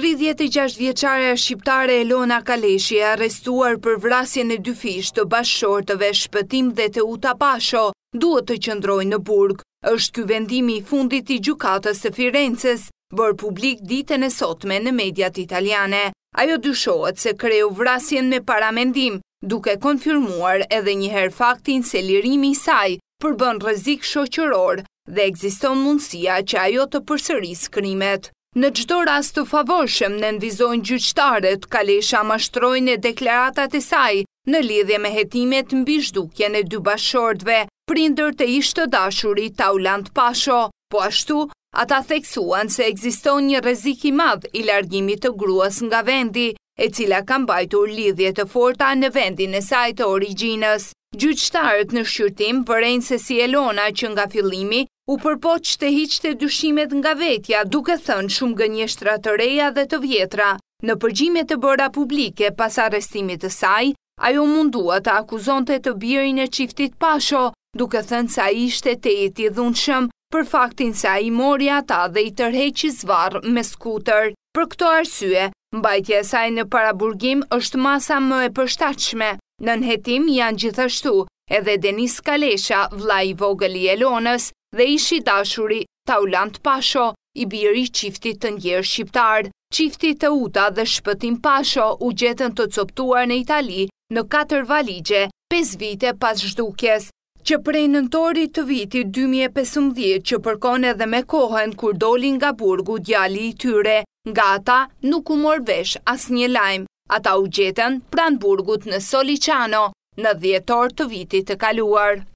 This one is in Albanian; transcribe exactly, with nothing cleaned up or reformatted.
tridhjetë e gjashtë vjeçare shqiptare Elona Kaleshi e arrestuar për vrasjen e dy fish të bashkëshortëve Shpëtim dhe Teuta Pasho duhet të qëndrojë në burg. Është ky vendimi i fundit i gjykatës së Firences, bërë publik ditën e sotme në mediat italiane. Ajo dyshohet se kreu vrasjen me paramendim, duke konfirmuar edhe njëherë faktin se lirimi i saj përbën rrezik shoqëror dhe ekziston mundësia që ajo të përsërisë krimet. Në çdo rast të favorshëm nënvizojnë gjyqtarët, Kalesha mashtroi në deklaratat e saj në lidhje me hetimet mbi zhdukjen e dy bashkëshortëve, prindër të ish të dashurit Taulant Pasho. Po ashtu, ata theksuan se ekziston një rrezik i madh i largimit të gruas nga vendi, e cila ka mbajtur lidhje të forta në vendin e saj të origjinës. Gjyqtarët në shqyrtim vërejnë se si Elona që nga fillimi u përpoq të hiqte dyshimet nga vetja, duke thënë shumë gënjeshtra të reja dhe të vjetra. Në përgjigje të bëra publike pas arrestimit të saj, ajo mundua të akuzonte të birin e çiftit Pasho, duke thënë se ai ishte tejet i dhunshëm për faktin se ai mori ata dhe i tërheqi zvarr me skutër. Për këto arsye, mbajtja e saj në paraburgim është masa më e përshtatshme. Nën hetim janë gjithashtu edhe Denis Kalesha, vllai i vogël i Elonës, dhe ishi dashuri Taulant Pasho, i biri i çiftit të ndjerë shqiptar. Çifti Teuta dhe Shpëtim Pasho u gjetën të coptuar në Itali në katër valigje, pesë vite pas zhdukjes, që prej nëntorit të vitit dy mijë e pesëmbëdhjetë që përkon edhe me kohën kur doli nga burgu djali i tyre. Nga ata nuk u mor vesh asnjë lajm. Ata u gjetën pranë burgut në Soliciano në dhjetor të vitit të kaluar.